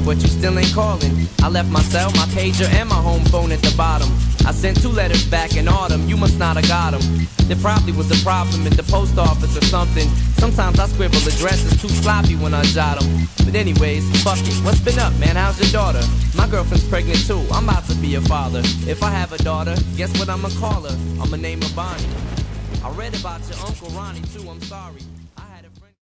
but you still ain't calling. I left my cell, my pager, and my home phone at the bottom. I sent 2 letters back in autumn, you must not have got them. There probably was a problem at the post office or something. Sometimes I scribble addresses too sloppy when I jot them. But anyways, fuck it, what's been up, man? How's your daughter? My girlfriend's pregnant too, I'm about to be a father. If I have a daughter, guess what I'ma call her? I'ma name her Bonnie. I read about your Uncle Ronnie too, I'm sorry.